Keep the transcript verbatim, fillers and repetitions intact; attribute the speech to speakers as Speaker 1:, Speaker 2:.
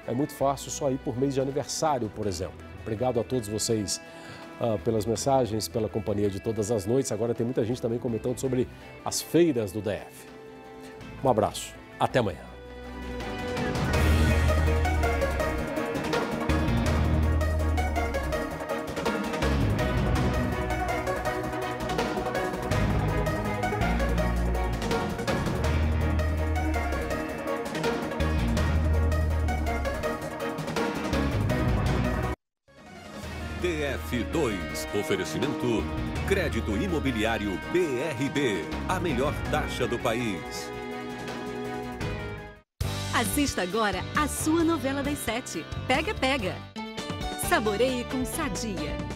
Speaker 1: é muito fácil só ir por mês de aniversário, por exemplo. Obrigado a todos vocês uh, pelas mensagens, pela companhia de todas as noites. Agora tem muita gente também comentando sobre as feiras do D F. Um abraço, até amanhã.
Speaker 2: D F dois, oferecimento Crédito Imobiliário B R B, a melhor taxa do país.
Speaker 3: Assista agora a sua novela das sete, Pega Pega. Saboreie com Sadia.